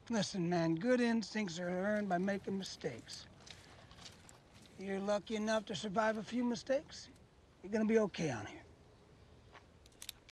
Listen, man, good instincts are earned by making mistakes. You're lucky enough to survive a few mistakes. You're gonna be okay on here.